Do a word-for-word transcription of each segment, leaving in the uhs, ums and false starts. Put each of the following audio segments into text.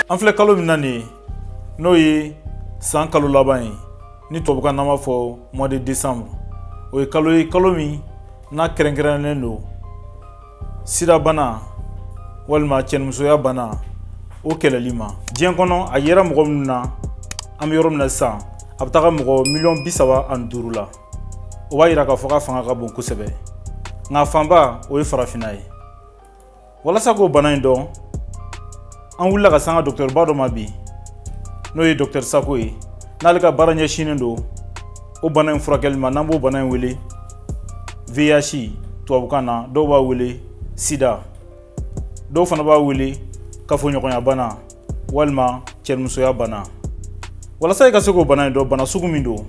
An filɛ kalo min na nin n'o ye san kalo laban ye ni tubabukan n'an b'a fɔ mois de décembre o ye kalo ye kalo min n'a kɛrɛnkɛrɛnnen don sida bana walima cɛnimusoya bana o kɛlɛli ma diɲɛ kɔnɔ a yera mɔgɔ minnu na an bɛ yɔrɔ min na sisan a bɛ taga mɔgɔ miliyɔn bi saba ani duuru la o b'a yira k'a fɔ ka fanga ka bon kosɛbɛ nka fanba o ye farafinna ye walasa k'o bana in dɔn an wulila ka sanga docteur ba dɔ ma bi n'o ye docteur Sako ye n'ale ka baara ɲɛsinnen don o bana in furakɛli ma n'an b'o bana in wele V I H tubabukan na dɔw b'a wele sida dɔw fana b'a wele kafoɲɔgɔnya bana walima cɛnimusoya bana walasa i ka se k'o bana in dɔn bana sugu min don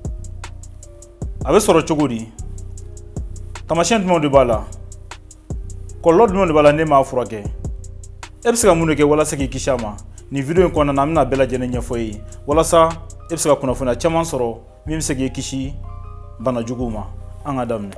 a bɛ sɔrɔ cogo di tamasiyɛn jumɛnw de b'a la kɔlɔlɔ jumɛnw de b'a la n'e m'a furakɛ e bɛ se ka mun de kɛ walasa k'i kisi a ma nin video in kɔnɔna na an bɛna bɛɛ lajɛlen ɲɛfɔ i ye walasa e bɛ se ka kunnafoniya caman sɔrɔ min bɛ se k'i kisi bana juguw ma an ka daminɛ.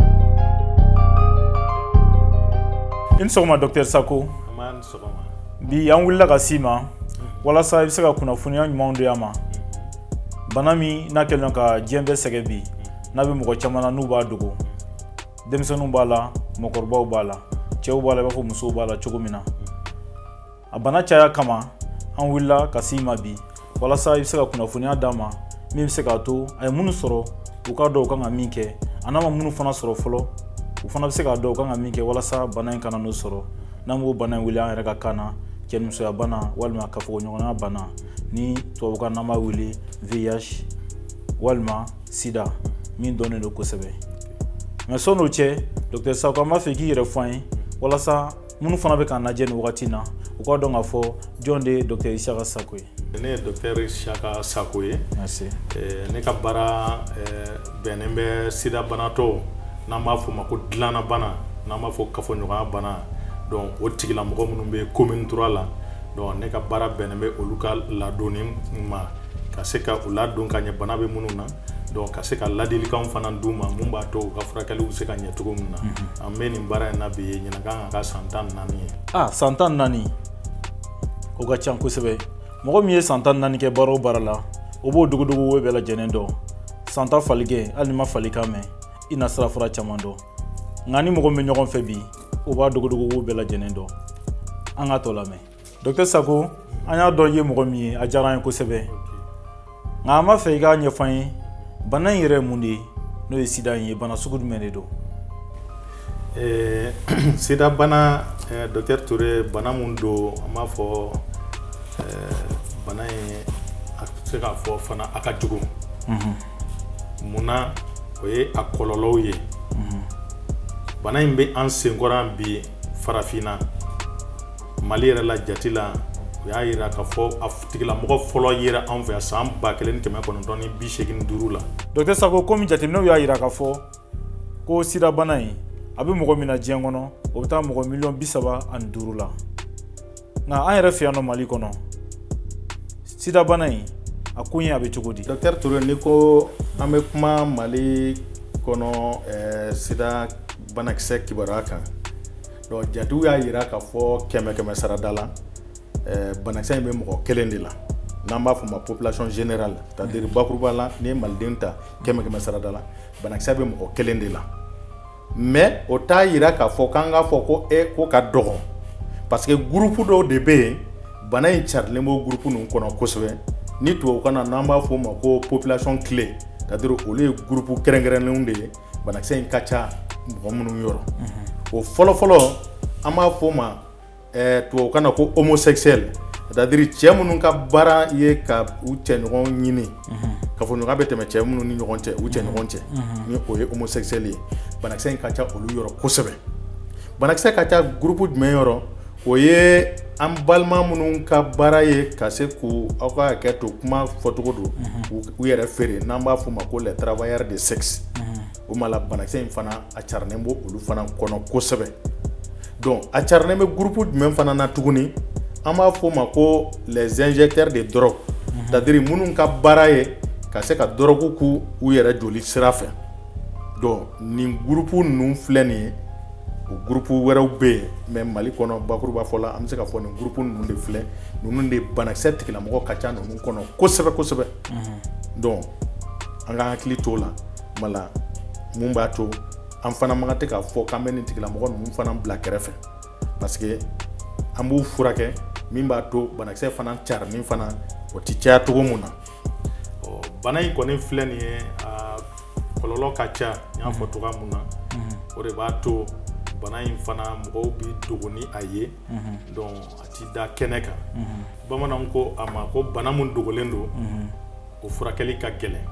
I ni sɔgɔma docteur Sako. Bi an wulila ka s'i ma walasa i bɛ se ka kunnafoniya ɲumanw di an ma bana min n'a kɛlen don ka diɲɛ bɛɛ sɛgɛn bi n'a bɛ mɔgɔ caman na n'u b'a dogo denmisɛnninw b'a la mɔgɔkɔrɔbaw b'a la cɛw b'a la i b'a fɔ musow b'a la cogo min na a bana caya kama an wulila ka s'i ma bi walasa i bɛ se ka kunnafoniya d'a ma min bɛ se k'a to a ye minnu sɔrɔ u k'a dɔn u kan ka min kɛ a n'a ma minnu fana sɔrɔ fɔlɔ u fana bɛ se k'a dɔn u kan ka min kɛ walasa bana in kana n'u sɔrɔ n'an b'o bana in wele an yɛrɛ ka kan na cɛnimusoya bana walima kafoɲɔgɔnya bana ni tubabukan n'an b'a wele V I H walima sida min dɔnnen don kosɛbɛ mais sɔn'o cɛ docteur Sako an b'a fɛ k'i yɛrɛ fɔ an ye walasa minnu fana bɛ k'an lajɛ nin wagati na u k'a dɔn k'a fɔ jɔn de ye docteur Isaka Sako ye. Ne ye docteur Isaka Sako ye. Merci. Ne ka baara bɛnnen bɛ sida banatɔ n'an b'a fɔ ma ko dilanna bana n'an b'a fɔ kafoɲɔgɔnya bana donc o tigilamɔgɔ minnu bɛ commune trois la donc ne ka baara bɛnnen bɛ olu ka ladonni ma ka se ka u ladon ka ɲɛ bana bɛ minnu na donc ka se ka ladilikanw fana d'u ma mun b'a to u ka furakɛliw bɛ se ka ɲɛ cogo min na an bɛ nin baara in na bi ɲinan kan ka san tan ni naani ye. Ah san tan ni naani o ka ca kosɛbɛ mɔgɔ min ye san tan ni naani kɛ baara o baara la o b'o dogodogo bɛɛ lajɛlen dɔn san tan fali kɛ hali ni ma fali kan mɛn i na sira fura caman dɔn nka ni mɔgɔ min bɛ ɲɔgɔn fɛ bi o b'a dogodogo bɛɛ lajɛlen dɔn an ka tɔ lamɛn docteur Sako an y'a dɔn i ye mɔgɔ min ye a diyara an ye kosɛbɛ nka an b'a fɛ i k'a ɲɛfɔ an ye bana in yɛrɛ ye mun de ye n'o ye sida in ye bana sugu jumɛn de don. Sida bana docteur Toure bana mun don an b'a fɔ bana in a bɛ se k'a fɔ fana a ka jugu munna o ye a kɔlɔlɔw ye bana in bɛ an senkɔrɔ bi farafinna Mali yɛrɛ la jati la o y'a yira k'a fɔ a tigilamɔgɔ fɔlɔ yera an fɛ san ba kelen ni kɛmɛ kɔnɔntɔn ni bi seegin ni duuru la. docteur Sako komi jateminɛw y'a yira k'a fɔ ko sida bana in a bɛ mɔgɔ min na diɲɛ kɔnɔ o bɛ taa mɔgɔ miliyɔn bi saba ani duuru la nka an yɛrɛ fɛ yan nɔ Mali kɔnɔ sida bana in a kun ye a bɛ cogo di. docteur Toure ni ko an bɛ kuma Mali kɔnɔ sida banakisɛ kibaruya kan donc jatiw y'a yira k'a fɔ kɛmɛ kɛmɛ sarada la banakisɛ in bɛ mɔgɔ kelen de la n'an b'a fɔ ma population générale c'est-à-dire bakuruba la ni ye maliden ta kɛmɛ kɛmɛ sarada la banakisɛ bɛ mɔgɔ kelen de la mais o t'a yira k'a fɔ k'an k'a fɔ ko e ko ka dɔgɔ parce que groupe dɔw de bɛ yen bana in carilen b'o groupe ninnu kɔnɔ kosɛbɛ ni tubabukan na n'an b'a fɔ o ma ko population clé c'est-à-dire olu ye groupe kɛrɛnkɛrɛnnenw de ye banakisɛ in ka ca mɔgɔ minnu yɔrɔ o fɔlɔfɔlɔ an b'a fɔ o ma tubabukan na ko homosexuel c'est-à-dire cɛ minnu ka baara ye ka u cɛɲɔgɔn ɲini kafoɲɔgɔnya bɛ tɛmɛ cɛ minnu ni ɲɔgɔn cɛ u cɛɲɔgɔn cɛ ni o ye homosexuel ye banakisɛ in ka ca olu yɔrɔ kosɛbɛ banakisɛ ka ca groupe jumɛn yɔrɔ o ye an balima minnu ka baara ye ka se k'u aw ka hakɛ to kuma fɔcogo don u yɛrɛ feere n'an b'a fɔ o ma ko les travailleurs de sexe o ma la banakisɛ in fana a carilen b'o olu fana kɔnɔ kosɛbɛ donc a carilen bɛ groupe jumɛn fana na tuguni an b'a fɔ o ma ko les injecteurs de drogue c'est-à-dire minnu ka baara ye ka se ka drogue k'u u yɛrɛ joli sira fɛ donc nin groupe ninnu filɛ nin ye o groupe wɛrɛw bɛ yen mais Mali kɔnɔ bakuruba fɔ la an bɛ se ka fɔ nin groupe ninnu de filɛ ninnu de banakisɛ tigilamɔgɔ ka ca ninnu kɔnɔ kosɛbɛ kosɛbɛ donc an ka hakili t'o la mala mun b'a to an fana man tɛ k'a fɔ k'an bɛ nin tigilamɔgɔ ninnu fana bila kɛrɛfɛ parce que an b'u furakɛ min b'a to banakisɛ fana carinin fana o tɛ caya cogo mun na ɔ bana in kɔni filɛ nin ye a kɔlɔlɔ ka ca n y'a fɔ cogoya mun na o de b'a to bana in fana mɔgɔw bi dogo ni a ye donc a ti da kɛnɛ kan bamananw ko a ma ko bana mun dogolen don o furakɛli ka gɛlɛn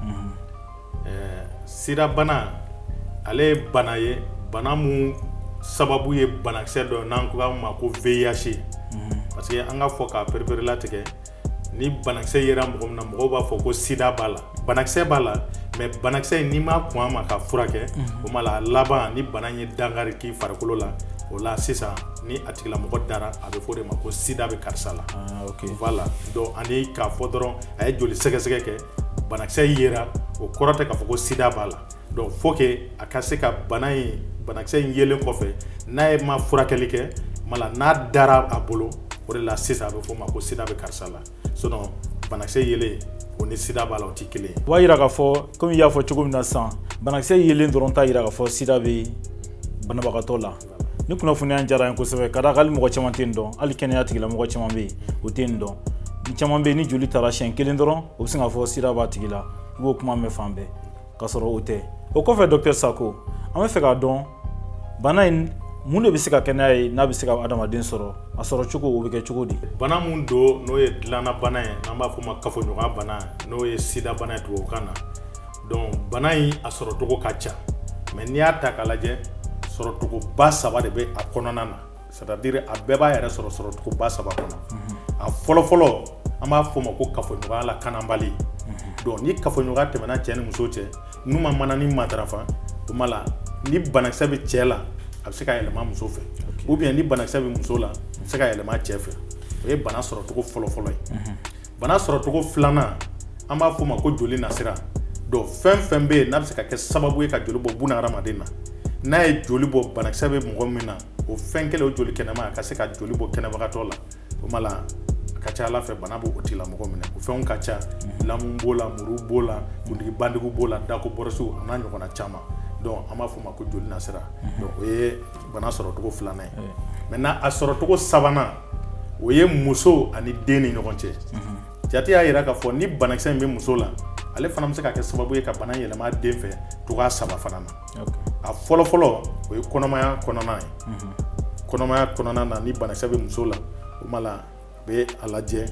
ɛɛ sida bana ale ye bana ye bana mun sababu ye banakisɛ dɔ n'an ko a ma ko V I H parce que an ka fɔ k'a perepere latigɛ ni banakisɛ yera mɔgɔ min na mɔgɔw b'a fɔ ko sida b'a la banakisɛ b'a la mais banakisɛ n'i ma kɔn a ma ka furakɛ o ma la laban ni bana ye dankari k'i farikolo la o la sisan ni a tigilamɔgɔ dara a bɛ fɔ de ma ko sida bɛ karisa la voilà donc ani k'a fɔ dɔrɔn a ye joli sɛgɛsɛgɛ kɛ banakisɛ yera o kɔrɔ tɛ k'a fɔ ko sida b'a la donc faut que a ka se ka bana in banakisɛ in yelen kɔfɛ n'a ye ma furakɛli kɛ mala n'a dara a bolo o de la sisan a bɛ fɔ ma ko sida bɛ karisa la sinon banakisɛ yelen o ni sida b'a la o tɛ kelen ye. O b'a yira k'a fɔ komi i y'a fɔ cogo min na sisan banakisɛ yelen dɔrɔn t'a yira k'a fɔ sida bɛ banabagatɔ la ni kunnafoniya diyara n ye kosɛbɛ ka d'a kan hali mɔgɔ caman tɛ nin dɔn hali kɛnɛya tigilamɔgɔ caman bɛ yen o tɛ nin dɔn ni caman bɛ yen ni joli taara siɲɛ kelen dɔrɔn o bɛ se k'a fɔ sida b'a tigi la i b'o kuma mɛn fan bɛɛ k'a sɔrɔ o tɛ o kɔfɛ docteur Sako an bɛ fɛ k'a dɔn bana in mun de bɛ se ka kɛnɛya ye n'a bɛ se ka adamaden sɔrɔ a sɔrɔ cogo o bɛ kɛ cogo di. Bana mun don n'o ye dilanna bana ye n'an b'a fɔ ma kafoɲɔgɔnya bana n'o ye sida bana ye tubabukan na donc bana in a sɔrɔ cogo ka ca mais n'i y'a ta k'a lajɛ sɔrɔ cogo ba saba de bɛ a kɔnɔna na c'est à dire a bɛɛ b'a yɛrɛ sɔrɔ sɔrɔ cogo ba saba kɔnɔ a fɔlɔ fɔlɔ an b'a fɔ ma ko kafoɲɔgɔnya la kanabali donc ni kafoɲɔgɔnya tɛmɛna cɛ ni muso cɛ n'u ma mana ni matarafa o ma la ni banakisɛ bɛ cɛ la a bɛ se ka yɛlɛma muso fɛ ou bien ni banakisɛ bɛ muso la a bɛ se ka yɛlɛma cɛ fɛ o ye bana sɔrɔ cogo fɔlɔ fɔlɔ ye bana sɔrɔ cogo filanan an b'a fɔ ma ko joli nasira donc fɛn fɛn bɛ yen n'a bɛ se ka kɛ sababu ye ka joli bɔ buna hadamaden na n'a ye joli bɔ banakisɛ bɛ mɔgɔ min na o fɛn kelen o joli kɛnɛma a ka se ka joli bɔ kɛnɛbagatɔ la o ma la a ka ca ala fɛ bana b'o tigilamɔgɔ minɛ o fɛnw ka ca lamu b'o la muru b'o la kundigi bandigiw b'o la dako bɔrɔsiw a n'a ɲɔgɔnna caman donc an b'a fɔ ma ko joli nasira donc o ye bana sɔrɔ cogo filanan ye maintenant a sɔrɔ cogo sabanan o ye muso ani den ni ɲɔgɔn cɛ jate y'a yira k'a fɔ ni banakisɛ in bɛ muso la ale fana bɛ se ka kɛ sababu ye ka bana yɛlɛma den fɛ cogoya saba fana na a fɔlɔ fɔlɔ o ye kɔnɔmaya kɔnɔna ye kɔnɔmaya kɔnɔna na ni banakisɛ bɛ muso la o ma la a bɛ a lajɛ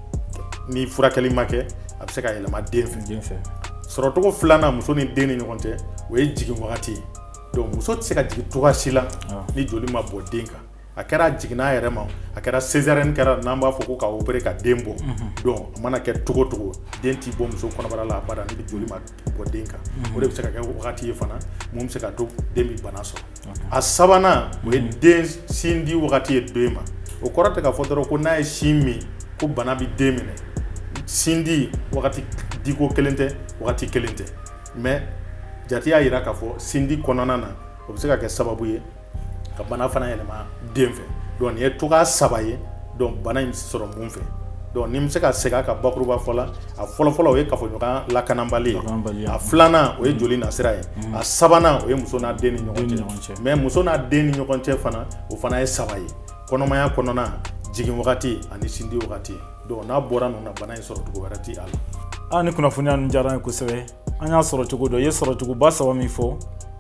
ni furakɛli ma kɛ a bɛ se ka yɛlɛma den fɛ sɔrɔ cogo filanan muso ni den ni ɲɔgɔn cɛ o ye jigin wagati ye donc muso tɛ se ka jigin cogoya si la ni joli ma bɔ den kan a kɛra jiginna yɛrɛ ma a kɛra césarienne kɛra n'an b'a fɔ ko ka opérer ka den bɔ donc a mana kɛ cogo cogo den t'i bɔ muso kɔnɔbara la abada ni joli ma bɔ den kan o de bɛ se ka kɛ wagati ye fana mun bɛ se ka to den bɛ bana sɔrɔ a sabanan o ye den sin di wagati ye den ma o kɔrɔ tɛ k'a fɔ dɔrɔn ko n'a ye sin min ko bana bɛ den minɛ sin di wagati diko kelen tɛ wagati kelen tɛ mais jate y'a yira k'a fɔ sin di kɔnɔna na o bɛ se ka kɛ sababu ye ka bana fana yɛlɛma den fɛ donc nin ye cogoya saba ye donc bana in sɔrɔ mun fɛ donc ni n bɛ se ka segin a ka bakuruba fɔ la a fɔlɔ fɔlɔ o ye kafoɲɔgɔnya lakanabali ye a filanan o ye joli nasira ye a sabanan o ye muso n'a den ni ɲɔgɔn cɛ mais muso n'a den ni ɲɔgɔn cɛ fana o fana ye saba ye kɔnɔmaya kɔnɔna jigin wagati ani sin di wagati donc n'a bɔra ninnu na bana in sɔrɔ cogo wɛrɛ ti a la. a ni kunnafoniya ninnu diyara n ye kosɛbɛ an y'a sɔrɔ cogo dɔ i ye sɔrɔ cogoba saba min fɔ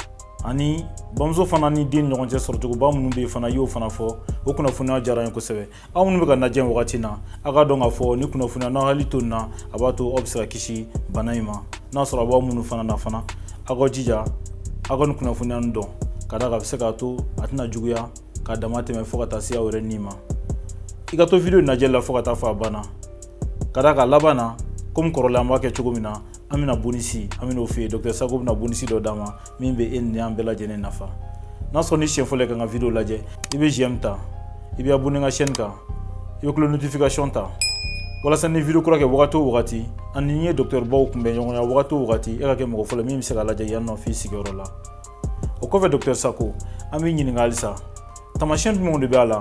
ani bamuso fana ni den ni ɲɔgɔn cɛ sɔrɔ cogoba minnu bɛ yen fana i y'o fana fɔ o kunnafoniya diyara n ye kosɛbɛ aw minnu bɛ ka lajɛ nin wagati na a ka dɔn k'a fɔ ni kunnafoniya n'aw hakili to nin na a b'a to aw bɛ se ka kisi bana in ma n'a sɔrɔ a b'aw minnu fana na fana aw ka jija aw ka nin kunnafoniya ninnu dɔn ka d'a kan a bɛ se k'a to a tɛna juguya k'a dama tɛmɛ fo ka taa se aw yɛrɛ ni ma i ka to video lajɛli la fo ka taa fɔ a banna ka d'a kan laban na komi kɔrɔlen an b'a kɛ cogo min na an bɛna bonisi an bɛn'o f'i ye docteur Sako bɛna bonisi dɔ d'a ma min bɛ e ni an bɛɛ lajɛlen nafa n'a sɔrɔ ni siɲɛ fɔlɔ ye ka n ka video lajɛ i bɛ j'aime ta i bɛ abonné n ka chaîne kan i bɛ cloche notification ta walasa ni video kura kɛ wagati o wagati ani n ye docteur baw kunbɛn ɲɔgɔn na wagati o wagati e ka kɛ mɔgɔ fɔlɔ min bɛ se k'a lajɛ yan nɔ f'i sigiyɔrɔ la o kɔfɛ docteur Sako an bɛ ɲininka halisa tamasiyɛn jumɛnw de bɛ a la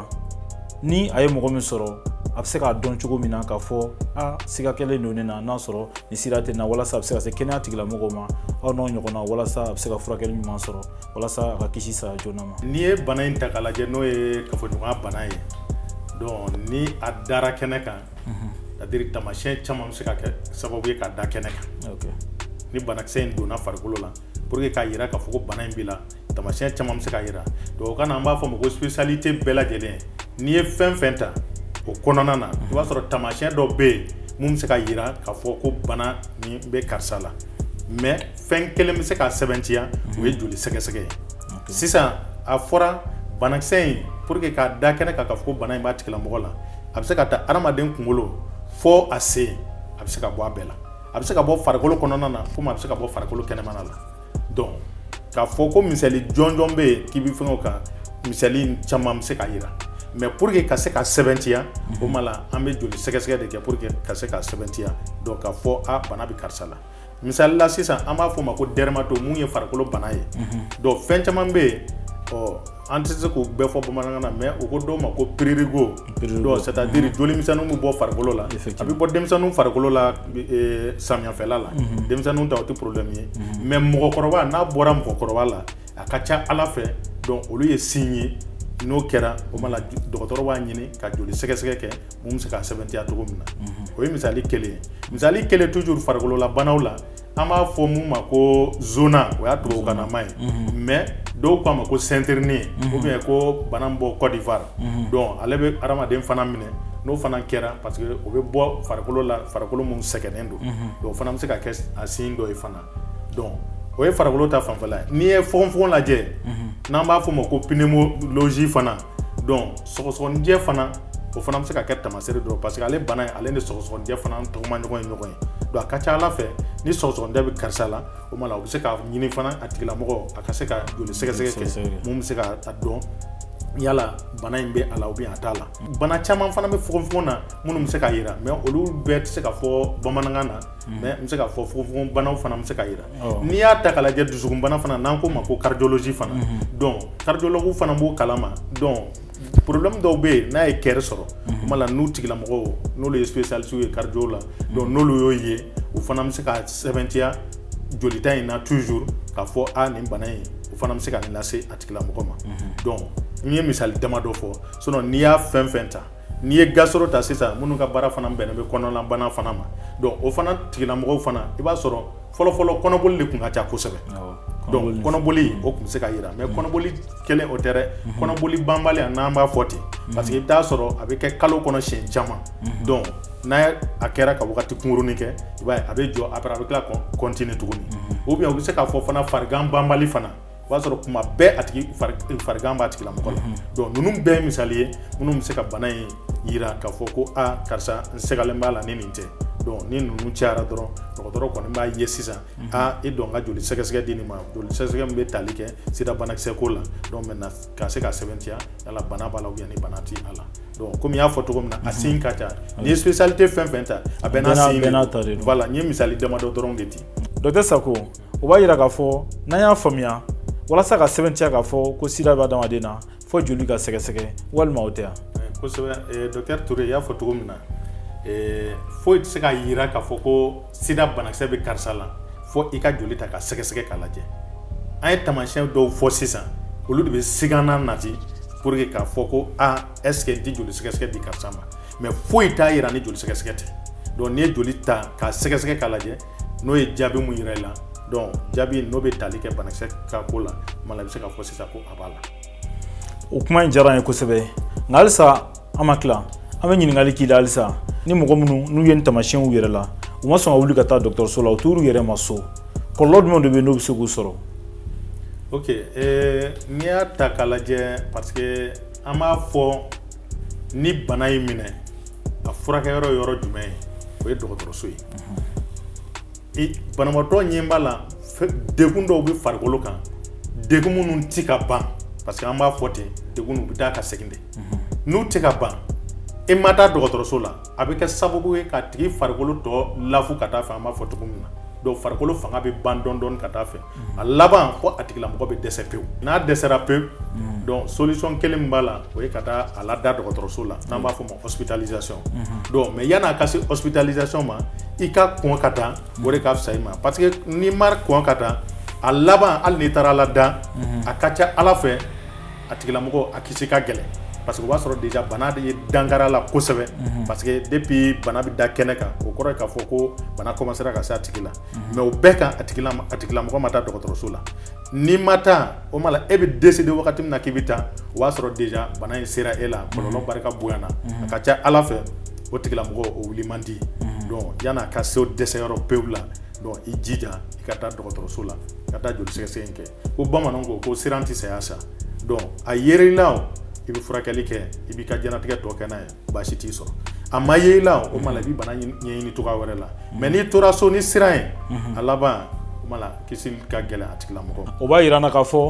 ni a ye mɔgɔ min sɔrɔ a bɛ se k'a dɔn cogo min na k'a fɔ a siga kɛlen don ne na n'a sɔrɔ ni sira tɛ n na walasa a bɛ se ka se kɛnɛya tigilamɔgɔw ma aw n'aw ɲɔgɔnna walasa a bɛ se ka furakɛli ɲuman sɔrɔ walasa a ka kisi saya joona ma. N'i ye bana in ta k'a lajɛ n'o ye kafoɲɔgɔnya bana ye donc ni a dara kɛnɛ kan c'est-à-dire tamasiyɛn caman bɛ se ka kɛ sababu ye k'a da kɛnɛ kan. Okay. Ni banakisɛ in donna farikolo la pour que k'a yira k'a fɔ ko bana in b'i la tamasiyɛn caman bɛ se k'a yira donc o kana an b'a fɔ ma ko spécialité bɛɛ lajɛlen n'i ye fɛn fɛn ta o kɔnɔna na i b'a sɔrɔ tamasiyɛn dɔ bɛ yen mun bɛ se ka yira k'a fɔ ko bana nin bɛ karisa la mais fɛn kelen bɛ se k'a sɛbɛntiya o ye joli sɛgɛsɛgɛ ye sisan a fɔra banakisɛ in pour que k'a da kɛnɛ kan k'a fɔ ko bana in b'a tigilamɔgɔ la a bɛ se ka taa adamaden kunkolo fo a se a bɛ se ka bɔ a bɛɛ la a bɛ se ka bɔ farikolo kɔnɔna na komi a bɛ se ka bɔ farikolo kɛnɛmana la donc k'a fɔ ko misali jɔnjɔn bɛ yen k'i bɛ fɛn o kan misali caman bɛ se ka yira mais pour que ka se ka sɛbɛntiya o ma la an bɛ joli sɛgɛsɛgɛ de kɛ pour que ka se ka sɛbɛntiya donc k'a fɔ a bana bɛ karisa la misali la sisan an b'a fɔ o ma ko dermato mun ye farikolo bana ye donc fɛn caman bɛ yen ɔ an tɛ se k'o bɛɛ fɔ bamanankan na mais o ko dɔw ma ko piririgo donc c'est à dire joli misɛnninw bɛ bɔ farikolo la a bɛ bɔ denmisɛnninw farikolo la samiyɛfɛla la denmisɛnninw ta o tɛ problème ye mais mɔgɔkɔrɔba n'a bɔra mɔgɔkɔrɔba la a ka ca ala fɛ donc olu ye signe ye n'o kɛra o ma la dɔgɔtɔrɔ b'a ɲini ka joli sɛgɛsɛgɛ kɛ mun bɛ se ka sɛbɛntiya cogo min na o ye misali kelen ye misali kelen toujours farikolo la banaw la an b'a fɔ mun ma ko zona o y'a tubabukanama ye mais dɔw k'a ma ko cinterne ou bien ko bana min bɔ Côte d'Ivoire donc ale bɛ adamaden fana minɛ n'o fana kɛra parce que o bɛ bɔ farikolo la farikolo mun sɛgɛnnen don donc o fana bɛ se ka kɛ a signe dɔ ye fana donc o ye farikolo ta fanfɛla ye n'i ye fogonfogon lajɛ n'an b'a fɔ o ma ko pneumologie fana donc sɔgɔsɔgɔnijɛ fana o fana bɛ se ka kɛ tamasere dɔ parce que ale bana ye ale ni sɔgɔsɔgɔnijɛ fana tɔgɔma ɲɔgɔn ye ɲɔgɔn ye donc a ka ca ala fɛ ni sɔgɔsɔgɔnijɛ bɛ karisa la o ma la o bɛ se ka ɲini fana a tigilamɔgɔ a ka se ka joli sɛgɛsɛgɛ kɛ mun bɛ se ka a dɔn yala bana in bɛ a la ou bien a t'a la bana caman fana bɛ fogonfogon na minnu bɛ se ka yira mais olu bɛɛ tɛ se ka fɔ bamanankan na mais n bɛ se ka fɔ fogonfogon banaw fana bɛ se ka yira n'i y'a ta k'a lajɛ dusukun bana fana n'an k'o ma ko cardiologie fana donc cardiologue fana b'o kalama donc problème dɔw bɛ yen n'a ye kɛri sɔrɔ o ma la n'u tigilamɔgɔw n'olu ye spécialiste ye cardio la donc n'olu y'o ye o fana bɛ se ka sɛbɛntiya jolita in na toujours k'a fɔ a nin bana in o fana bɛ se ka nin lase a tigilamɔgɔ ma donc n ye misali dama dɔ fɔ sinon n'i y'a fɛn fɛn ta n'i ye gastro ta sisan minnu ka baara fana bɛnnen bɛ kɔnɔna bana fana ma donc o fana tigilamɔgɔw fana i b'a sɔrɔ fɔlɔfɔlɔ kɔnɔboli de tun ka ca kosɛbɛ donc kɔnɔboli o tun bɛ se ka yira mais kɔnɔboli kelen o tɛ dɛ kɔnɔboli banbali n'an b'a fɔ ten parce que i bɛ taa sɔrɔ a bɛ kɛ kalo kɔnɔ siɲɛ caman donc n'a a kɛra ka wagati kunkurunin kɛ i b'a ye a bɛ jɔ après a bɛ tila ka continuer tuguni ou bien u bɛ se k'a fɔ fana farigan banbali fana o b'a sɔrɔ kuma bɛɛ a tigi farigan b'a tigilamɔgɔ la donc ninnu bɛɛ ye misali ye minnu bɛ se ka bana in yira k'a fɔ ko a karisa n sɛgɛlen b'a la ni nin tɛ donc ni ninnu cayara dɔrɔn dɔgɔtɔrɔ kɔni b'a ye sisan a i dɔn ka joli sɛgɛsɛgɛ di nin ma joli sɛgɛsɛgɛ min bɛ tali kɛ sida banakisɛ ko la donc maintenant ka se ka sɛbɛntiya yala bana b'a la ou bien ni bana ti a la donc comme n y'a fɔ cogo min na a signe ka ca n'i ye spécialité fɛn fɛn ta a bɛɛ n'a signe voilà n ye misali damadɔ dɔrɔn de di. docteur Sako o b'a yira k'a fɔ n'an y'a faamuya walasa ka sɛbɛntiya k'a fɔ ko sida bɛ adamaden na fo joli ka sɛgɛsɛgɛ walima o tɛ yan. kosɛbɛ docteur Toure i y'a fɔ cogo min na foyi tɛ se ka yira k'a fɔ ko sida banakisɛ bɛ karisa la fo i ka joli ta ka sɛgɛsɛgɛ k'a lajɛ an ye taamasiyɛn dɔw fɔ sisan olu de bɛ siganan nati pour que k'a fɔ ko a est ce que n tɛ joli sɛgɛsɛgɛ di karisa ma mais foyi t'a yira ni joli sɛgɛsɛgɛ tɛ donc n'i ye joli ta k'a sɛgɛsɛgɛ k'a lajɛ n'o ye jaabi mun yira i la donc jaabi n'o bɛ tali kɛ banakisɛ ka ko la mala i bɛ se k'a fɔ sisan ko a b'a la. o kuma in diyara n ye kosɛbɛ nka halisa an ma tila an bɛ ɲininkali k'i la halisa ni mɔgɔ minnu n'u ye nin taamasiyɛnw yɛrɛ la u ma sɔn ka wuli ka taa dɔgɔtɔrɔso la u t'u yɛrɛ ma so kɔlɔlɔ jumɛn de bɛ yen n'o bɛ se k'u sɔrɔ. ok n'i y'a ta k'a lajɛ parce que an b'a fɔ ni bana y'i minɛ a furakɛyɔrɔ ye yɔrɔ jumɛn ye o ye dɔgɔtɔrɔso ye banabaatɔ ɲɛ b'a la degun dɔw bɛ farikolo kan degun minnu tɛ ka ban parce que an b'a fɔ ten degun u bɛ taa ka segin de n'u tɛ ka ban e ma taa dɔgɔtɔrɔso la a bɛ kɛ sababu ye ka tigi farikolo tɔ lafu ka taa fɛ an b'a fɔ cogo min na donc farikolo fanga bɛ ban dɔɔni dɔɔni ka taa fɛ a laban fo a tigilamɔgɔ bɛ dɛsɛ pewu n'a dɛsɛra pewu donc solution kelen min b'a la o ye ka taa a lada dɔgɔtɔrɔso la n'an b'a fɔ o ma hospitalisation donc mais yan'a ka se hospitalisation ma i ka kɔn ka taa o de ka fisa i ma parce que n'i ma kɔn ka taa a laban hali n'i taara lada a ka ca Ala fɛ a tigilamɔgɔ a kisi ka gɛlɛn parce que o b'a sɔrɔ déjà bana de ye dankara la kosɛbɛ parce que depuis bana bɛ da kɛnɛ kan o kɔrɔ ye k'a fɔ ko bana commencera ka se a tigi la mais o bɛɛ kan a tigilamɔgɔ ma taa dɔgɔtɔrɔso la n'i ma taa o ma la e bɛ décider wagati min na k'i bɛ taa o b'a sɔrɔ déjà bana in sera e la kɔlɔlɔ barika bonya na a ka ca Ala fɛ o tigilamɔgɔ o wuli man di donc yan'a ka se o dɛsɛyɔrɔ pewu la donc i jija i ka taa dɔgɔtɔrɔso la ka taa joli sɛgɛsɛgɛ kɛ ko bamananw ko ko siran tɛ saya sa donc a yer'i la o i bɛ furakɛli kɛ i b'i ka diɲɛnatigɛ tɔ kɛ n'a ye baasi t'i sɔrɔ a ma ye i la o ma la i bɛ bana ɲɛɲini cogoya wɛrɛ la mais n'i tora so ni siran ye a laban o ma la kisi ka gɛlɛn a tigilamɔgɔ o b'a yira n na k'a fɔ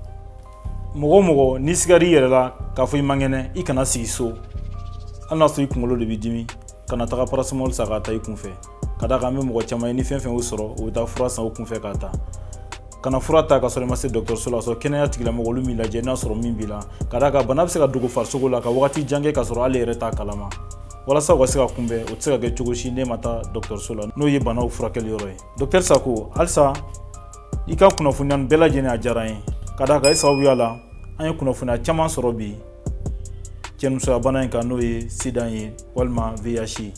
mɔgɔ o mɔgɔ n'i sigara i yɛrɛ la k'a fɔ i man kɛnɛ i kana sigi so hali n'a sɔrɔ i kunkolo de b'i dimi kana taga paracetamol san k'a ta i kunfɛ ka d'a kan an bɛ mɔgɔ caman ye ni fɛn fɛn y'o sɔrɔ o bɛ taa fura san o kunfɛ k'a ta kana fura ta ka sɔrɔ i ma se dɔgɔtɔrɔso la sɔrɔ kɛnɛya tigilamɔgɔ olu min lajɛ n'a sɔrɔ min b'i la ka d'a kan bana bɛ se ka dogo farisogo la ka wagati jan kɛ ka sɔrɔ ale yɛrɛ t'a kalama walasa u ka se ka kunbɛn o tɛ se ka kɛ cogo si n'e ma taa dɔgɔtɔrɔso la n'o ye banaw furakɛli yɔrɔ ye docteur Sako halisa i ka kunnafoniya bɛɛ lajɛlen a diyara n ye ka d'a kan e sababuya la an ye kunnafoniya caman sɔrɔ bi cɛnimusoya bana in kan n'o ye sida ye walima V I H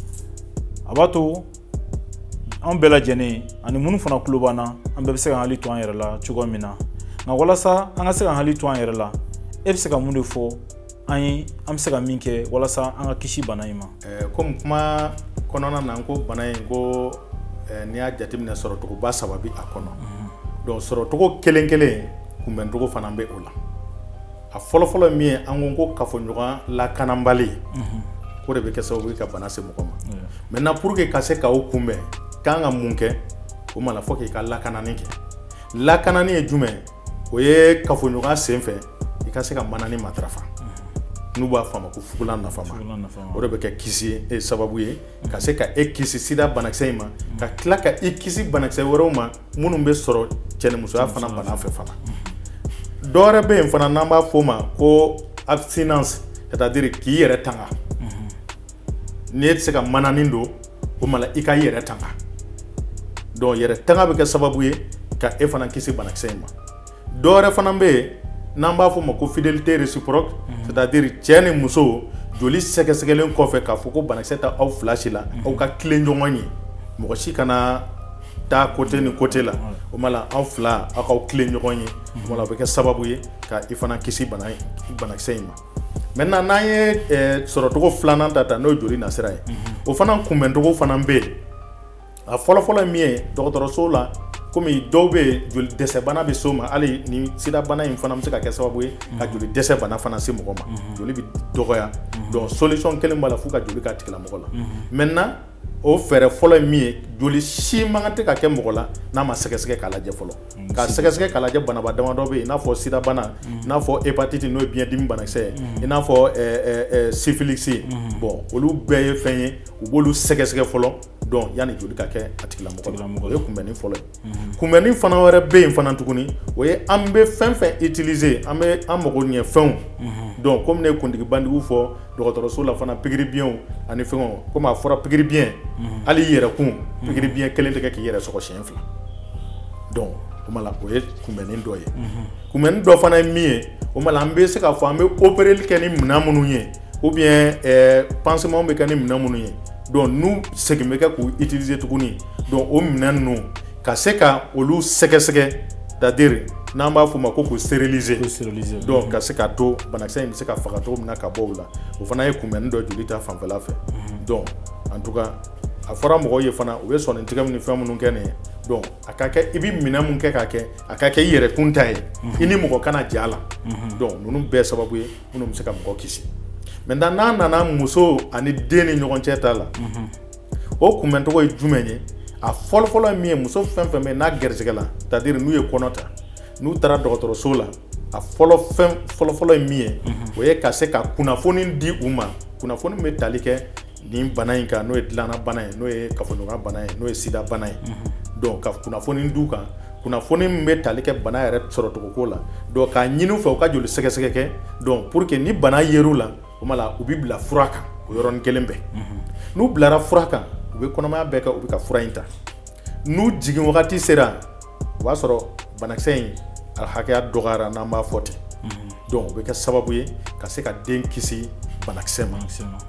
a b'a to an bɛɛ lajɛlen ani minnu fana tulo b'an na an bɛɛ bɛ se ka hakili to an yɛrɛ la cogo min na nka walasa an ka se ka hakili to an yɛrɛ la e bɛ se ka mun de fɔ an ye an bɛ se ka min kɛ walasa an ka kisi bana in ma. Komi kuma kɔnɔna na n ko bana in ko n'i y'a jateminɛ sɔrɔcogoba saba bɛ a kɔnɔ donc sɔrɔcogo kelen kelen kunbɛncogo fana bɛ o la a fɔlɔfɔlɔ min ye an ko ko kafoɲɔgɔn lakanabali o de bɛ kɛ sababu ye ka bana se mɔgɔ ma maintenant pour que ka se k'o kunbɛn kan ka mun kɛ o ma la fɔ k'i ka lakanani kɛ lakanani ye jumɛn o ye kafoɲɔgɔn sen fɛ i ka se ka manani matarafa n'u b'a fɔ a ma ko fugulan nafama o de bɛ kɛ kisi ye sababu ye ka se ka e kisi sida banakisɛ in ma ka tila ka i kisi banakisɛ wɛrɛw ma minnu bɛ sɔrɔ cɛnimusoya fana bana fɛ fana dɔ wɛrɛ bɛ yen fana n'an b'a fɔ o ma ko abstinence c'est-à-dire k'i yɛrɛ tanga n'i tɛ se ka manani don o ma la i ka i yɛrɛ tanga donc yɛrɛ tanga bɛ kɛ sababu ye ka e fana kisi banakisɛ in ma dɔ wɛrɛ fana bɛ yen n'an b'a fɔ o ma ko fidélité réciproque c'est-à-dire cɛ ni muso joli sɛgɛsɛgɛlen kɔfɛ k'a fɔ ko banakisɛ tɛ aw fila si la aw ka tilen ɲɔgɔn ye mɔgɔ si kana taa côté ni côté la o ma la aw fila aw k'aw tilen ɲɔgɔn ye o ma la o bɛ kɛ sababu ye ka i fana kisi bana banakisɛ in ma maintenant n'an ye sɔrɔcogo filanan ta ta n'o ye joli nasira ye o fana kunbɛncogo fana bɛ yen a fɔlɔfɔlɔ ye min ye dɔgɔtɔrɔso la komi dɔw bɛ yen joli dɛsɛ bana bɛ se o ma hali ni sida bana in fana bɛ se ka kɛ sababu ye ka joli dɛsɛ bana fana se mɔgɔ ma joli bɛ dɔgɔya donc solution kelen b'a la fo ka joli k'a tigilamɔgɔ la maintenant o fɛɛrɛ fɔlɔ ye min ye joli si man kan tɛ ka kɛ mɔgɔ la n'a ma sɛgɛsɛgɛ k'a lajɛ fɔlɔ ka sɛgɛsɛgɛ k'a lajɛ banaba damadɔ bɛ yen i n'a fɔ sida bana i n'a fɔ hépatite n'o ye biyɛndimi banakisɛ ye i n'a fɔ syphilis bon olu bɛɛ ye fɛn ye u b'olu sɛgɛsɛgɛ fɔlɔ donc yanni joli ka kɛ a tigilamɔgɔ la o ye kunbɛnni fɔlɔ ye kunbɛnni fana wɛrɛ bɛ yen fana tuguni o ye an bɛ fɛn fɛn utiliser an bɛ an mago ɲɛ fɛnw donc komi ne ye kuntigi bandigiw fɔ dɔgɔtɔrɔso la fana pikiri biyɛnw ani fɛnw komi a fɔra pikiri biyɛn hali i yɛrɛ kun pikiri biyɛn kelen tɛ kɛ k'i yɛrɛ sɔgɔ siɲɛ fila donc o ma la o ye kunbɛnni dɔ ye kunbɛnni dɔ fana ye min ye o ma la an bɛ se k'a fɔ an bɛ opéreli kɛ ni minɛn minnu ye ou bien pansement bɛ kɛ ni minɛn minnu ye donc n'u segin bɛ kɛ k'u utiliser tuguni donc o minɛn ninnu ka se ka olu sɛgɛsɛgɛ c'est-à-dire n'an b'a fɔ o ma ko k'u stériliser donc ka se ka to banakisɛ in bɛ se ka faga cogo min na ka bɔ o la o fana ye kunbɛnni dɔ joli ta fanfɛla fɛ donc en tout cas a fɔra mɔgɔw ye fana u bɛ sɔnni tigɛ ni fɛn minnu kɛ nin ye donc a ka kɛ i bɛ minɛn mun kɛ k'a kɛ a ka kɛ i yɛrɛ kun ta ye i ni mɔgɔ kana ja a la donc ninnu bɛɛ sababu ye minnu bɛ se ka mɔgɔ kisi maintenant n'a nana muso ani den ni ɲɔgɔn cɛ ta la o kunbɛncogo ye jumɛn ye a fɔlɔfɔlɔ ye min ye muso fɛn fɛn bɛ yen n'a gɛrɛsɛgɛ la c'est-à-dire n'u ye kɔnɔ ta n'u taara dɔgɔtɔrɔso la a fɔlɔ fɛn fɔlɔfɔlɔ ye min ye o ye ka se ka kunnafoni di u ma kunnafoni bɛ tali kɛ nin bana in kan n'o ye dilanna bana ye n'o ye kafoɲɔgɔnya bana ye n'o ye sida bana ye donc ka kunnafoni du kan kunnafoni min bɛ tali kɛ bana yɛrɛ sɔrɔtogoko la donc k'a ɲini u fɛ u ka joli sɛgɛsɛgɛ kɛ donc pour que ni bana yer'u la o ma la u bɛ bila fura kan o yɔrɔnin kelen bɛɛ n'u bilara fura kan u bɛ kɔnɔmaya bɛɛ kɛ u bɛ ka fura in ta n'u jigin wagati sera o b'a sɔrɔ banakisɛ in a hakɛya dɔgɔyara n'an b'a fɔ ten donc o bɛ kɛ sababu ye ka se ka den kisi banakisɛ ma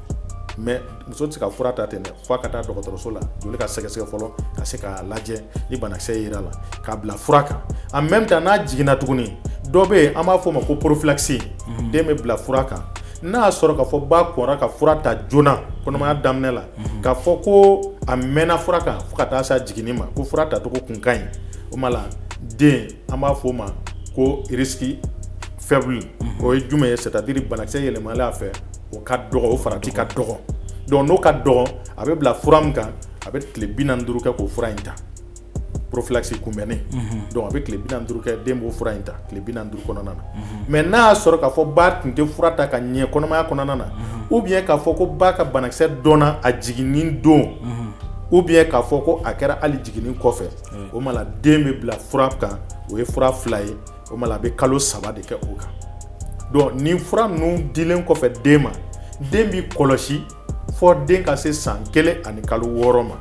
mais muso tɛ se ka fura ta ten dɛ f'a ka taa dɔgɔtɔrɔso la joli ka sɛgɛsɛgɛ fɔlɔ ka se k'a lajɛ ni banakisɛ yera la k'a bila fura kan en même temps n'a jiginna tuguni dɔ bɛ yen an b'a fɔ o ma ko prophylaxie den bɛ bila fura kan n'a y'a sɔrɔ k'a fɔ ba kɔnra ka fura ta joona kɔnɔmaya daminɛ la k'a fɔ ko a mɛnna fura kan fo ka taa se a jiginni ma ko fura tacogo kun ka ɲi o ma la den an b'a fɔ o ma ko risque faible o ye jumɛn ye c'est-à-dire banakisɛ yɛlɛmalen a fɛ o ka dɔgɔ o farati ka dɔgɔ donc n'o ka dɔgɔ a bɛ bila fura min kan a bɛ tile bi naani duuru kɛ k'o fura in ta prophylaxie kunbɛnni donc a bɛ tile bi naani duuru kɛ den b'o fura in ta tile bi naani duuru kɔnɔna na mais n'a y'a sɔrɔ k'a fɔ ba tun tɛ fura ta ka ɲɛ kɔnɔmaya kɔnɔna na ou bien k'a fɔ ko ba ka banakisɛ dɔnna a jiginni don ou bien k'a fɔ ko a kɛra hali jiginni kɔfɛ o ma la den bɛ bila fura kan o ye fura fila ye o ma la a bɛ kalo saba de kɛ o kan donc ni fura ninnu dilen kɔfɛ den ma den b'i kɔlɔsi fɔ den ka se san kelen ani kalo wɔɔrɔ ma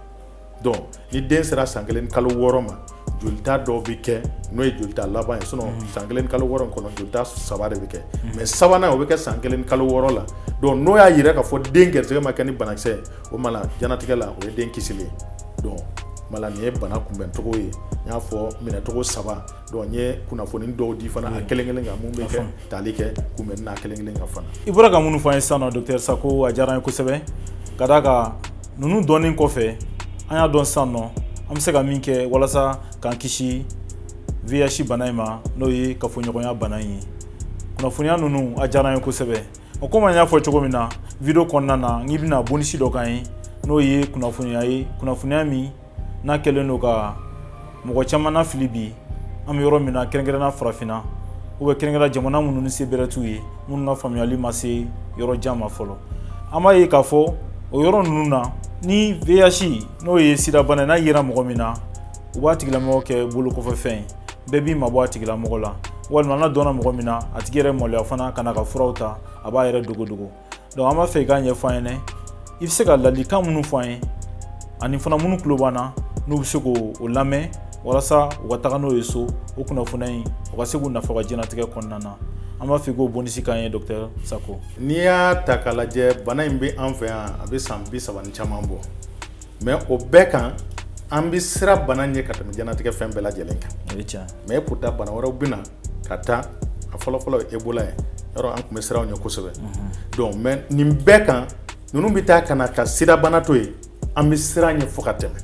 donc ni den sera san kelen ni kalo wɔɔrɔ ma jolita dɔw bɛ kɛ n'o ye jolita laban ye sinon san kelen ni kalo wɔɔrɔ in kɔnɔ jolita saba de bɛ kɛ mais sabanan o bɛ kɛ san kelen ni kalo wɔɔrɔ la donc n'o y'a yira k'a fɔ den gɛrɛsɛgɛ ma kɛ ni banakisɛ o ma la jɛnatigɛ la o ye den kisili ye donc mala nin ye bana kunbɛn cogo ye n y'a fɔ minɛcogo saba donc n ye kunnafoni dɔw di fana a kelen kelen kan mun bɛ kɛ tali kɛ kunbɛnni n'a kelen kelen kan fana. I bɔra ka minnu fɔ an ye sisan nɔ docteur Sako a diyara an ye kosɛbɛ ka d'a kan ninnu dɔnni kɔfɛ an y'a dɔn sisan nɔ an bɛ se ka min kɛ walasa k'an kisi V I H bana in ma n'o ye kafoɲɔgɔnya bana in ye kunnafoniya ninnu a diyara an ye kosɛbɛ o komi an y'a fɔ cogo min na video kɔnɔna na n k'i bɛna bonisi dɔ k'an ye n'o ye kunnafoniya ye kunnafoniya min n'a kɛlen don ka mɔgɔ caman na fili bi an bɛ yɔrɔ min na kɛrɛnkɛrɛnna farafinna ou bien kɛrɛnkɛrɛnna jamana minnu ni se bɛrɛ t'u ye minnu ka faamuyali ma se yɔrɔ jan ma fɔlɔ an b'a ye k'a fɔ o yɔrɔ ninnu na ni V I H n'o ye sida bana n'a yera mɔgɔ min na u b'a tigilamɔgɔ kɛ bolo kɔfɛ fɛn ye bɛɛ b'i mabɔ a tigilamɔgɔ la walima n'a dɔnna mɔgɔ min na a tigi yɛrɛ maloya fana ka na ka furaw ta a b'a yɛrɛ dogo dogo donc an b'a fɛ i k'a ɲɛfɔ an ɲɛna i bɛ se ka ladilikan minnu fɔ an ye ani fana minnu tulo b'an na n'u bɛ se k'o lamɛn walasa u ka taga n'o ye so o kunnafoniya in u ka se k'u nafa ka diɲɛlatigɛ kɔnɔna na an b'a fɛ k'o bonisi k'an ye docteur Sako. N'i y'a ta k'a lajɛ bana in bɛ an fɛ yan a bɛ san bi saba ni caman bɔ mais o bɛɛ kan an bɛ sira bana ɲɛ ka tɛmɛ diɲɛlatigɛ fɛn bɛɛ lajɛlen kan. O ye tiɲɛ. mais pourtant bana wɛrɛw bɛ na ka taa a fɔlɔfɔlɔ ye Ebola ye yɔrɔ an tun bɛ siraw ɲɛ kosɛbɛ donc mais nin bɛɛ kan ninnu bɛ taa ka na ka sida bana to yen an bɛ sira ɲɛ fo ka tɛmɛ.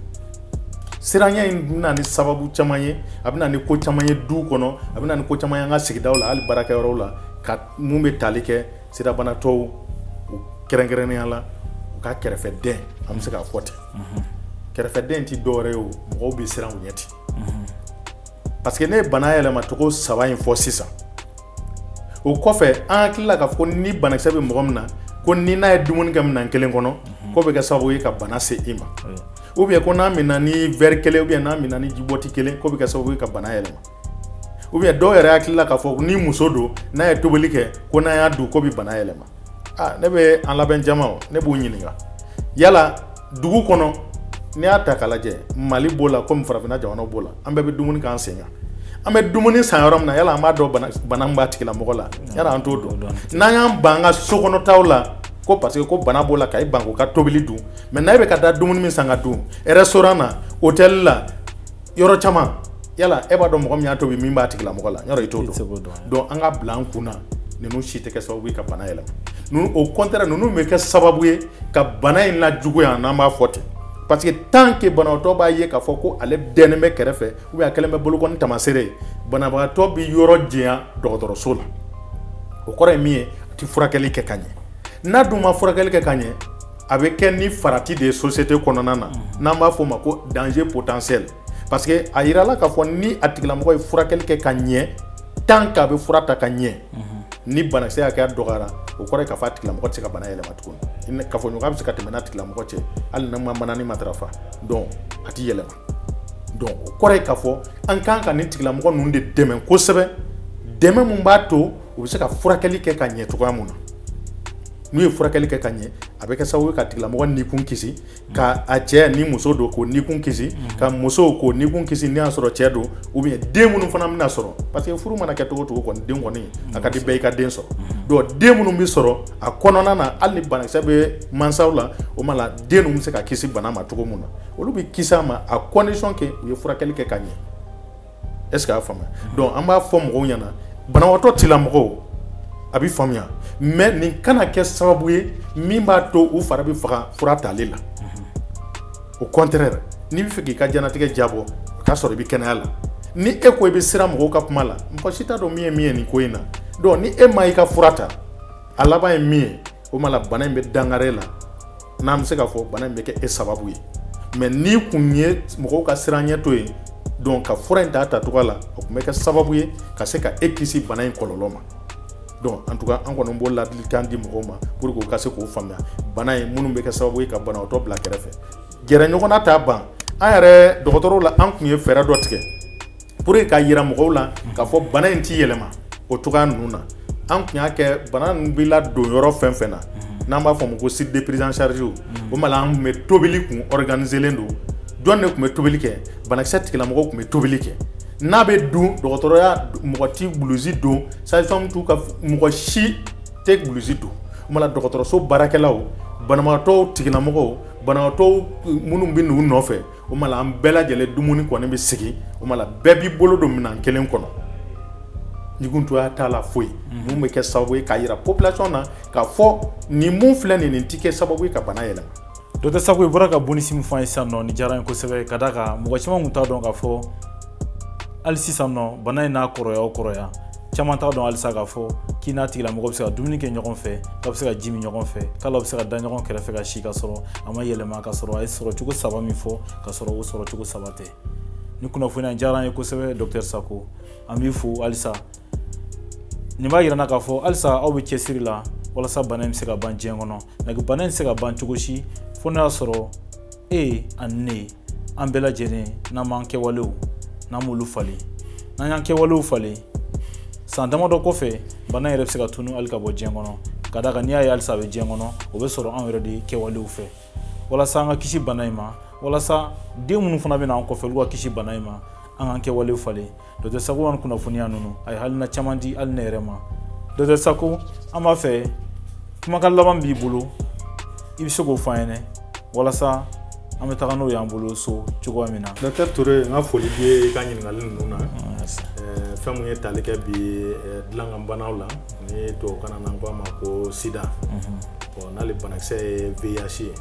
Siranya in bɛna ni sababu caman ye a bɛna ni ko caman ye du kɔnɔ a bɛna ni ko caman ye an ka sigidaw la hali baarakɛyɔrɔw la ka mun bɛ tali kɛ sirabanatɔw u kɛrɛnkɛrɛnnenya la u ka kɛrɛfɛdɛn an bɛ se k'a fɔ ten kɛrɛfɛdɛn tɛ dɔwɛrɛ ye o mɔgɔw bɛ siran u ɲɛ ten parce que ne ye bana yɛlɛma cogo saba in fɔ sisan o kɔfɛ an hakili la k'a fɔ ko ni banakisɛ bɛ mɔgɔ min na ko ni n'a ye dumuni kɛ minɛn kelen kɔnɔ ko bɛ kɛ sababu ye ka bana se i ma. ou bien ko n'a minna ni verre kelen ou bien n'a minna ni jibɔti kelen ko bɛ kɛ sababu ye ka bana yɛlɛma ou bien dɔw yɛrɛ hakili la k'a fɔ ni muso don n'a ye tobili kɛ ko n'a y'a dun ko bɛ bana yɛlɛma ah ne bɛ an labɛn jama ne b'o ɲininka yala dugu kɔnɔ n'i y'a ta k'a lajɛ Mali b'o la komi farafinna jamanaw b'o la an bɛɛ bɛ dumuni k'an sen kan an bɛ dumuni san yɔrɔ min na yala an b'a dɔn bana bana min b'a tigilamɔgɔ la yala an t'o dɔn n'an y'an ban an ka sokɔnɔtaw la ko parce que ko bana b'o la ka i ban k'o ka tobili dun mais n'a bɛ ka taa dumuni min san ka dun restaurant na hôtel la yɔrɔ caman yala e b'a dɔn mɔgɔ min y'a tobi min b'a tigilamɔgɔ la yɔrɔ i t'o dɔn donc an ka bila an kunna ninnu si tɛ kɛ sababu ye ka bana yɛlɛma ninnu au contraire ninnu bɛ kɛ sababu ye ka bana in lajuguya n'an b'a fɔ ten parce que tant que banabagatɔ b'a ye k'a fɔ ko ale dɛnnen bɛ kɛrɛfɛ ou bien a kɛlen bɛ bolokɔni tamaseere ye banabagatɔ bɛ yɔrɔ janya dɔgɔtɔrɔso la o kɔrɔ ye min ye a tɛ furakɛli kɛ ka ɲɛ n'a dun ma furakɛli kɛ ka ɲɛ a bɛ kɛ ni farati de ye société kɔnɔna na n'an b'a fɔ o ma ko danger potentiel parce que a yirala k'a fɔ ni a tigilamɔgɔ ye furakɛli kɛ ka ɲɛ tant que a bɛ fura ta ka ɲɛ ni banakisɛ hakɛya dɔgɔyara o kɔrɔ ye k'a fɔ a tigilamɔgɔ tɛ se ka bana yɛlɛma tuguni kafoɲɔgɔnya bɛ se ka tɛmɛ n'a tigilamɔgɔ cɛ hali n'a ma manani matarafa donc a tɛ yɛlɛma donc o kɔrɔ ye k'a fɔ an kan ka nin tigilamɔgɔ ninnu de dɛmɛ kosɛbɛ dɛmɛ mun b'a to u bɛ se ka furakɛli kɛ ka ɲɛ cogoya mun na n'u ye furakɛli kɛ ka ɲɛ a bɛ kɛ sababu ye ka tigilamɔgɔ nikun kisi ka a cɛ ni muso don k'o nikun kisi ka muso k'o nikun kisi n'i y'a sɔrɔ cɛ don ou bien den minnu fana bɛna sɔrɔ parce que furu mana kɛ cogo cogo kɔni den kɔni a ka di bɛɛ i ka den sɔrɔ donc den minnu bɛ sɔrɔ a kɔnɔna na hali ni banakisɛ bɛ mansaw la o ma la den ninnu bɛ se ka kisi bana ma cogo min na olu bɛ kisi a ma a condition kɛ u ye furakɛli kɛ ka ɲɛ est ce que a y'a faamuya donc an b'a fɔ mɔgɔw ɲɛna banabagatɔ tigilamɔgɔw a bɛ faamuya mais nin kana kɛ sababu ye min b'a to u fari bɛ faga fura tali la au contraire n'i bɛ fɛ k'i ka diɲɛlatigɛ jabɔ o k'a sɔrɔ i bɛ kɛnɛya la ni e ko i bɛ siran mɔgɔw ka kuma la mɔgɔ si t'a dɔn min ye min ye nin ko in na donc ni e ma i ka fura ta a laban ye min ye o ma la bana in bɛ dangare la n'an bɛ se k'a fɔ bana in bɛ kɛ e sababu ye mais n'i kun ye mɔgɔw ka siran ɲɛ to ye donc ka fura in ta tacogo la o tun bɛ kɛ sababu ye ka se ka e kisi bana in kɔlɔlɔ ma donc en tout cas an kɔni b'o ladilikan di mɔgɔw ma pour que u ka se k'o faamuya bana in minnu bɛ kɛ sababu ye ka banabaatɔ bila kɛrɛfɛ gɛrɛ ɲɔgɔnna t'a ban an yɛrɛ dɔgɔtɔrɔw la an tun ye fɛɛrɛ dɔ tigɛ pour que ka yira mɔgɔw la k'a fɔ bana in t'i yɛlɛma o cogoya ninnu na an tun y'a kɛ bana ninnu bɛ ladon yɔrɔ fɛn fɛn na n'an b'a fɔ o ma ko site de prise en charge o ma la an tun bɛ tobili kun organisé len don jɔn de tun bɛ tobili kɛ banakisɛ tigilamɔgɔw tun bɛ tobili kɛ n'a bɛ dun dɔgɔtɔrɔya mɔgɔ ti bulusi don sage-femme t'u ka mɔgɔ si tɛ bulusi don o ma la dɔgɔtɔrɔso baarakɛlaw banabagatɔw tigilamɔgɔw banabagatɔw minnu bɛ n'u nɔfɛ o ma la an bɛɛ lajɛlen dumuni kɔni bɛ sigi o ma la bɛɛ b'i bolo don minɛn kelen kɔnɔ ɲuguntoya t'a la foyi mun bɛ kɛ sababu ye k'a yira population na k'a fɔ nin mun filɛ nin nin ti kɛ sababu ye ka bana yɛlɛma docteur Sako i bɔra ka bonisi min fɔ an ye sisan nɔ nin diyara n ye kosɛbɛ ka d'a kan mɔgɔ caman tun t'a dɔn k'a fɔ hali sisan nɔ bana in n'a kɔrɔya o kɔrɔya caman t'a dɔn halisa k'a fɔ k'i n'a tigilamɔgɔ bɛ se ka dumuni kɛ ɲɔgɔn fɛ k'a bɛ se ka ji min ɲɔgɔn fɛ k'ala bɛ se ka da ɲɔgɔn kɛrɛfɛ ka si ka sɔrɔ a ma yɛlɛma ka sɔrɔ a ye sɔrɔ cogo saba min fɔ ka sɔrɔ o sɔrɔ cogo saba tɛ ni kunnafoniya diyara an ye kosɛbɛ docteur Sako an b'i fo halisa nin b'a yira n na k'a fɔ halisa aw bɛ cɛsiri la walasa bana in bɛ se ka ban diɲɛ kɔnɔ nka bana in tɛ se ka ban cogo si fo n'a y'a sɔrɔ e ani ne an bɛɛ lajɛlen n'an b'an kɛwalew n'an m'olu falen n'an y'an kɛwalew falen san damadɔ kɔfɛ bana yɛrɛ bɛ se ka tunu hali ka bɔ diɲɛ kɔnɔ ka d'a kan n'i y'a ye halisa a bɛ diɲɛ kɔnɔ o bɛ sɔrɔ anw yɛrɛ de kɛwalew fɛ walasa an ka kisi bana in ma walasa den minnu fana bɛ na an kɔfɛ olu ka kisi bana in ma an k'an kɛwalew falen docteur Sako ka kunnafoniya ninnu a ye halina caman di hali ne yɛrɛ ma docteur Sako an b'a fɛ kumakan laban b'i bolo i bɛ se k'o fɔ an ɲɛna walasa an bɛ taga n'o y'an bolo so cogoya min na. docteur Toure n ka foli b'i ye i ka ɲininkali ninnu na fɛn mun ye tali kɛ bi dilankanbanaw la ni tubabukan na an ko a ma ko sida bon n'ale banakisɛ ye V I H ye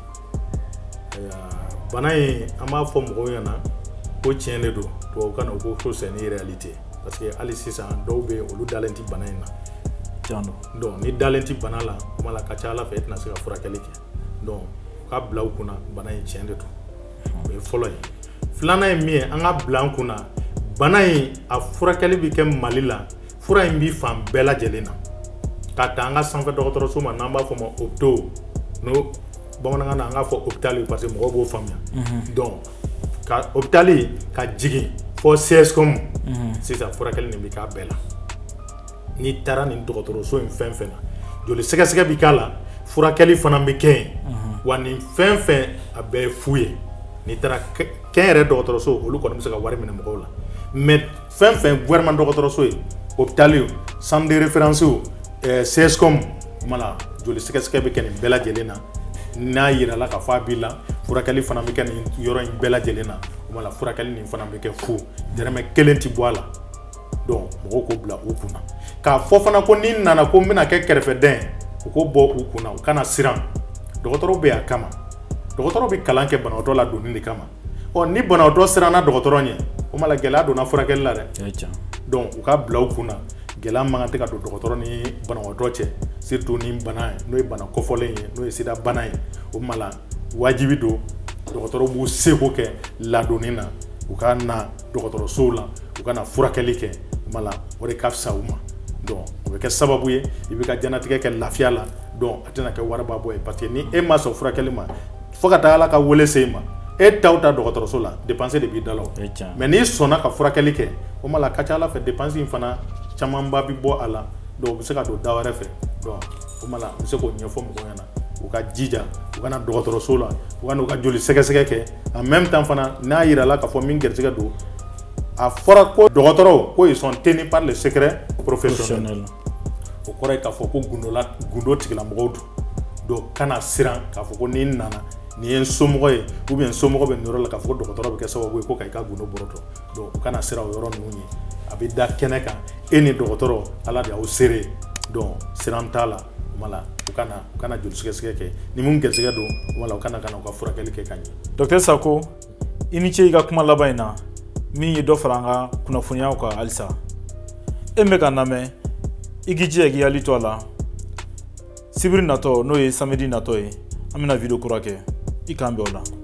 bana in an b'a fɔ mɔgɔw ɲɛna ko tiɲɛ de don tubabukan na o ko c'est une réalité parce que hali sisan dɔw bɛ yen olu dalen tɛ bana in na tiɲɛ don donc ni dalen tɛ bana la kuma la ka ca Ala fɛ e tɛna se ka furakɛli kɛ donc ka bila u kunna bana in tiɲɛ de don o ye fɔlɔ ye filanan ye min ye an ka bila an kunna bana in a furakɛli bɛ kɛ Mali la fura in bɛ fan bɛɛ lajɛlen na ka ta an ka sanfɛ dɔgɔtɔrɔso ma n'an b'a fɔ ma hôpitaux n'o bamanankan na an k'a fɔ hôpital parce que mɔgɔw b'o faamuya donc ka hôpital ka jigin fɔ C S C O M sisan furakɛli nin bɛ k'a bɛɛ la n'i taara nin dɔgɔtɔrɔso in fɛn fɛn na joli sɛgɛsɛgɛ bɛ k'a la furakɛli fana bɛ kɛ yen wa nin fɛn fɛn a bɛɛ ye fu ye n'i taara kɛn yɛrɛ dɔgɔtɔrɔso olu kɔni bɛ se ka wari minɛ mɔgɔw la mais fɛn fɛn gouvernement dɔgɔtɔrɔso ye hôpital ye centre de référence ye C S C O M mana joli sɛgɛsɛgɛ bɛ kɛ nin bɛɛ lajɛlen na n'a yirala ka fɔ a b'i la furakɛli fana bɛ kɛ nin yɔrɔ in bɛɛ lajɛlen na o ma la furakɛli nin fana bɛ kɛ fu dɛrɛmɛ kelen ti bɔ a la donc mɔgɔw k'o bila u kunna k'a fɔ fana ko ni nana ko n bɛna kɛ kɛrɛfɛdɛn u k'o bɔ u kunna u kana siran dɔgɔtɔrɔw bɛ a kama dɔgɔtɔrɔw bɛ kalan kɛ banabaatɔ la donni de kama ɔ ni banabaatɔ siranna dɔgɔtɔrɔ ɲɛ o ma la gɛlɛya donna furakɛli la dɛ donc u ka bila u kunna gɛlɛya man kan tɛ ka don dɔgɔtɔrɔ ni banabaatɔ cɛ surtout ni bana ye n'o ye bana kɔfɔlen ye n'o ye sida bana ye o ma la wajibi don dɔgɔtɔrɔw b'u seko kɛ ladonni na u ka na dɔgɔtɔrɔsow la u ka na furakɛli kɛ o ma la o de ka fisa u ma donc o bɛ kɛ sababu ye i bɛ ka diɲɛlatigɛ kɛ lafiya la donc a tɛna kɛ wariba bɔ ye parce que ni e ma sɔn furakɛli ma fo ka taa Ala ka wele se i ma e taw ta dɔgɔtɔrɔso la dépense de b'i da la mais n'i sɔnna ka furakɛli kɛ o ma la ka ca Ala fɛ dépense in fana camanba bi bɔ a la donc u bɛ se ka don da wɛrɛ fɛ donc o ma la u bɛ se k'o ɲɛfɔ mɔgɔw ɲɛna u ka jija u kana dɔgɔtɔrɔso la u kana u ka joli sɛgɛsɛgɛ kɛ en même temps fana n'a yirala k'a fɔ min gɛrɛsɛgɛ don a fɔra ko dɔgɔtɔrɔw ko ils sont tenus par le secret professionnel o kɔrɔ ye k'a fɔ ko gundo la gundo tigilamɔgɔw don donc kana siran k'a fɔ ko n'i nana ni ye n somɔgɔ ye ou bien n somɔgɔ bɛ nin yɔrɔ la k'a fɔ ko dɔgɔtɔrɔ bɛ kɛ sababu ye ko ka i ka gundo bɔrɔtɔ donc u kana siran o yɔrɔ ninnu ye a bɛ da kɛnɛ kan e ni dɔgɔtɔrɔ Ala de y'aw seere donc siran t'a la o ma la u kana u kana joli sɛgɛsɛgɛ kɛ ni mun gɛrɛsɛgɛ don o ma la u kana kana u ka furakɛli kɛ ka ɲɛ. Docteur Sako i ni ce i ka kuma laban in na min ye dɔ fara an ka kunnafoniyaw kan halisa e bɛ ka lamɛn i k'i jija k'i hakili to a la sibiri natɔ n'o ye samedi natɔ ye an bɛna video kura kɛ i k'an bɛn o la.